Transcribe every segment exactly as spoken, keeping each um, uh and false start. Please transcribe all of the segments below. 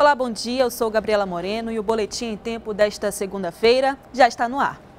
Olá, bom dia, eu sou Gabriela Moreno e o Boletim em Tempo desta segunda-feira já está no ar.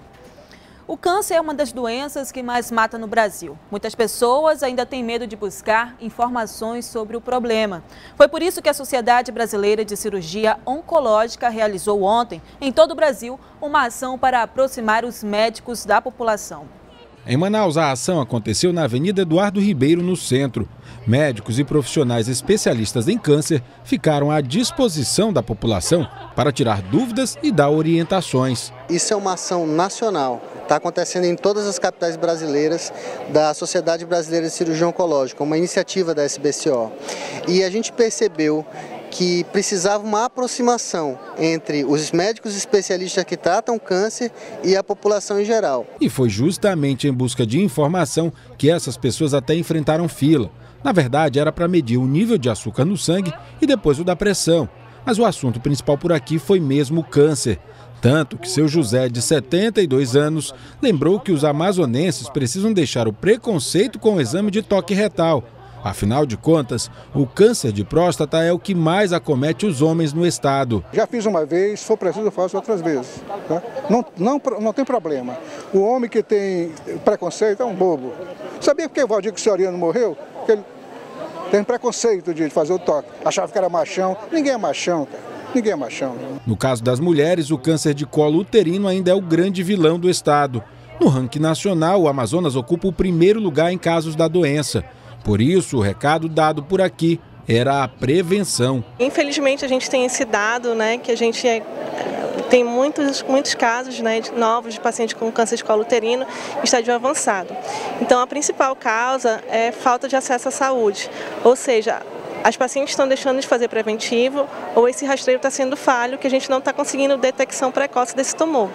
O câncer é uma das doenças que mais mata no Brasil. Muitas pessoas ainda têm medo de buscar informações sobre o problema. Foi por isso que a Sociedade Brasileira de Cirurgia Oncológica realizou ontem, em todo o Brasil, uma ação para aproximar os médicos da população. Em Manaus, a ação aconteceu na Avenida Eduardo Ribeiro, no centro. Médicos e profissionais especialistas em câncer ficaram à disposição da população para tirar dúvidas e dar orientações. Isso é uma ação nacional, está acontecendo em todas as capitais brasileiras da Sociedade Brasileira de Cirurgia Oncológica, uma iniciativa da S B C O. E a gente percebeu que precisava uma aproximação entre os médicos especialistas que tratam câncer e a população em geral. E foi justamente em busca de informação que essas pessoas até enfrentaram fila. Na verdade, era para medir o nível de açúcar no sangue e depois o da pressão. Mas o assunto principal por aqui foi mesmo o câncer. Tanto que seu José, de setenta e dois anos, lembrou que os amazonenses precisam deixar o preconceito com o exame de toque retal. Afinal de contas, o câncer de próstata é o que mais acomete os homens no estado. Já fiz uma vez, se for preciso eu faço outras vezes. Né? Não, não, não tem problema. O homem que tem preconceito é um bobo. Sabia por que o Valdir Soriano morreu? Porque ele tem preconceito de fazer o toque. Achava que era machão. Ninguém é machão, cara. Ninguém é machão. Né? No caso das mulheres, o câncer de colo uterino ainda é o grande vilão do estado. No ranking nacional, o Amazonas ocupa o primeiro lugar em casos da doença. Por isso, o recado dado por aqui era a prevenção. Infelizmente, a gente tem esse dado, né, que a gente é, tem muitos, muitos casos, né, de novos de pacientes com câncer de colo uterino em estágio avançado. Então, a principal causa é falta de acesso à saúde, ou seja, as pacientes estão deixando de fazer preventivo ou esse rastreio está sendo falho, que a gente não está conseguindo detecção precoce desse tumor.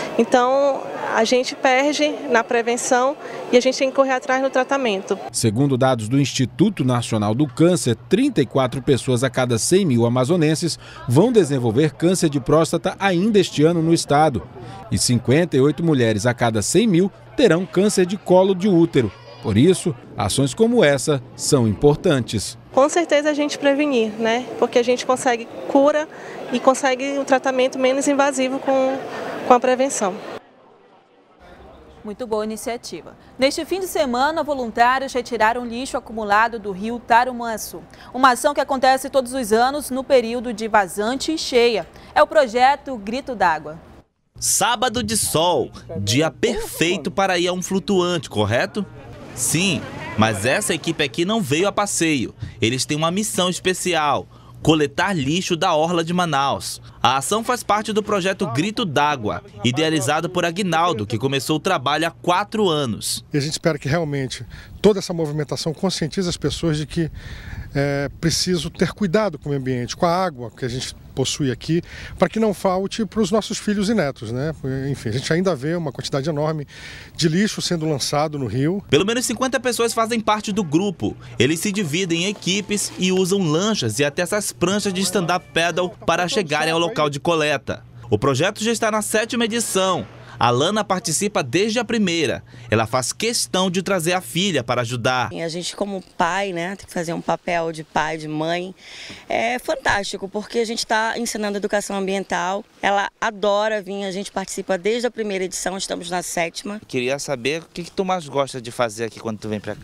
Então, a gente perde na prevenção e a gente tem que correr atrás no tratamento. Segundo dados do Instituto Nacional do Câncer, trinta e quatro pessoas a cada cem mil amazonenses vão desenvolver câncer de próstata ainda este ano no estado. E cinquenta e oito mulheres a cada cem mil terão câncer de colo de útero. Por isso, ações como essa são importantes. Com certeza a gente prevenir, né? Porque a gente consegue cura e consegue um tratamento menos invasivo com, com a prevenção. Muito boa iniciativa. Neste fim de semana, voluntários retiraram lixo acumulado do rio Tarumançu. Uma ação que acontece todos os anos no período de vazante e cheia. É o projeto Grito d'Água. Sábado de sol, dia perfeito para ir a um flutuante, correto? Sim, mas essa equipe aqui não veio a passeio. Eles têm uma missão especial: coletar lixo da orla de Manaus. A ação faz parte do projeto Grito d'Água, idealizado por Aguinaldo, que começou o trabalho há quatro anos. E a gente espera que realmente toda essa movimentação conscientize as pessoas de que é preciso ter cuidado com o meio ambiente, com a água que a gente possui aqui, para que não falte para os nossos filhos e netos, né? Enfim, a gente ainda vê uma quantidade enorme de lixo sendo lançado no rio. Pelo menos cinquenta pessoas fazem parte do grupo. Eles se dividem em equipes e usam lanchas e até essas pranchas de stand-up paddle para chegarem ao local de coleta. O projeto já está na sétima edição. A Lana participa desde a primeira. Ela faz questão de trazer a filha para ajudar. A gente, como pai, né, tem que fazer um papel de pai, de mãe. É fantástico, porque a gente está ensinando educação ambiental. Ela adora vir, a gente participa desde a primeira edição, estamos na sétima. Queria saber o que, que tu mais gosta de fazer aqui quando tu vem para cá.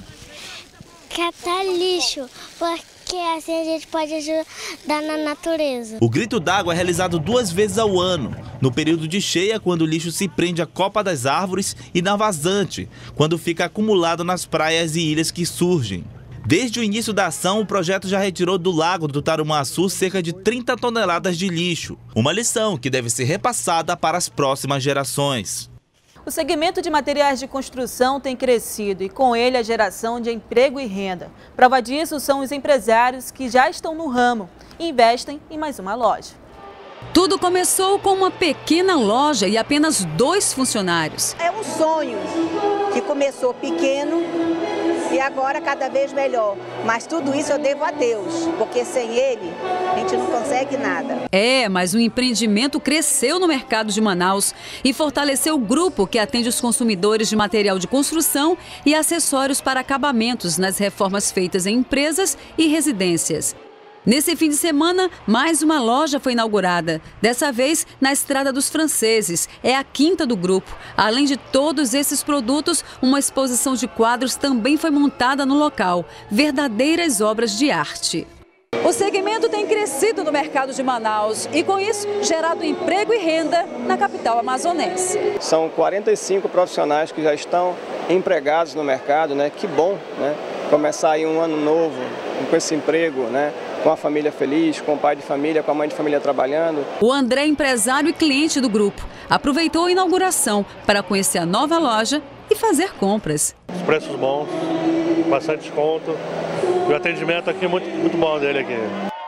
Catar lixo, porque assim a gente pode ajudar na natureza. O Grito d'Água é realizado duas vezes ao ano. No período de cheia, quando o lixo se prende à copa das árvores, e na vazante, quando fica acumulado nas praias e ilhas que surgem. Desde o início da ação, o projeto já retirou do lago do Tarumançu cerca de trinta toneladas de lixo. Uma lição que deve ser repassada para as próximas gerações. O segmento de materiais de construção tem crescido e com ele a geração de emprego e renda. Prova disso são os empresários que já estão no ramo e investem em mais uma loja. Tudo começou com uma pequena loja e apenas dois funcionários. É um sonho que começou pequeno e agora cada vez melhor. Mas tudo isso eu devo a Deus, porque sem Ele a gente não consegue nada. É, mas o empreendimento cresceu no mercado de Manaus e fortaleceu o grupo que atende os consumidores de material de construção e acessórios para acabamentos nas reformas feitas em empresas e residências. Nesse fim de semana, mais uma loja foi inaugurada. Dessa vez, na Estrada dos Franceses. É a quinta do grupo. Além de todos esses produtos, uma exposição de quadros também foi montada no local. Verdadeiras obras de arte. O segmento tem crescido no mercado de Manaus e, com isso, gerado emprego e renda na capital amazonense. São quarenta e cinco profissionais que já estão empregados no mercado, né? Que bom, né? Começar aí um ano novo com esse emprego, né? Com a família feliz, com o pai de família, com a mãe de família trabalhando. O André é empresário e cliente do grupo. Aproveitou a inauguração para conhecer a nova loja e fazer compras. Os preços bons, bastante desconto. O atendimento aqui é muito, muito bom dele aqui.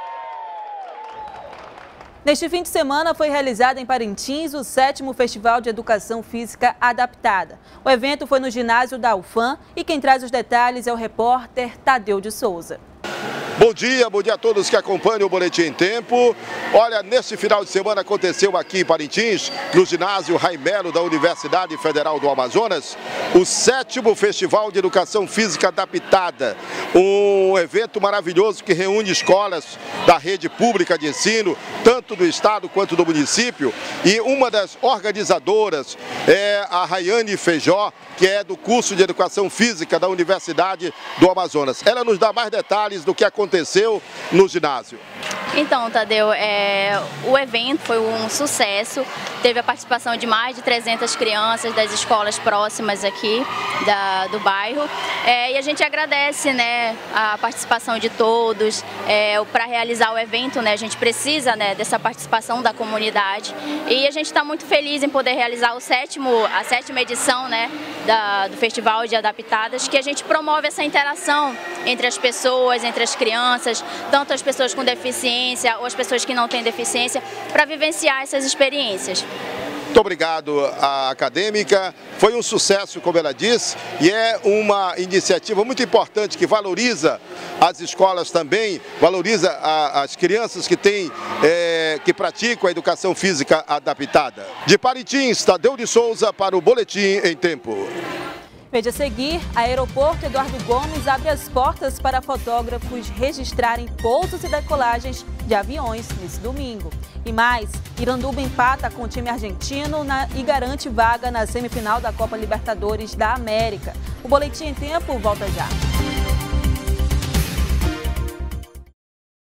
Neste fim de semana foi realizado em Parintins o sétimo Festival de Educação Física Adaptada. O evento foi no ginásio da UFAM e quem traz os detalhes é o repórter Tadeu de Souza. Bom dia, bom dia a todos que acompanham o Boletim em Tempo. Olha, neste final de semana aconteceu aqui em Parintins, no ginásio Raimelo da Universidade Federal do Amazonas, o sétimo Festival de Educação Física Adaptada. Um evento maravilhoso que reúne escolas da rede pública de ensino, tanto do estado quanto do município. E uma das organizadoras é a Rayane Feijó, que é do curso de Educação Física da Universidade do Amazonas. Ela nos dá mais detalhes do que aconteceu no ginásio. Então, Tadeu, é, o evento foi um sucesso, teve a participação de mais de trezentas crianças das escolas próximas aqui da, do bairro, é, e a gente agradece, né, a participação de todos. É, para realizar o evento, né, a gente precisa, né, dessa participação da comunidade, e a gente está muito feliz em poder realizar o sétimo, a sétima edição, né, da, do Festival de Adaptadas, que a gente promove essa interação entre as pessoas, entre as crianças, tanto as pessoas com deficiência ou as pessoas que não têm deficiência, para vivenciar essas experiências. Muito obrigado à acadêmica, foi um sucesso, como ela disse, e é uma iniciativa muito importante que valoriza as escolas também, valoriza a, as crianças que, têm, é, que praticam a educação física adaptada. De Parintins, Tadeu de Souza para o Boletim em Tempo. Veja a seguir, Aeroporto Eduardo Gomes abre as portas para fotógrafos registrarem pousos e decolagens de aviões nesse domingo. E mais, Iranduba empata com o time argentino na, e garante vaga na semifinal da Copa Libertadores da América. O Boletim em Tempo volta já.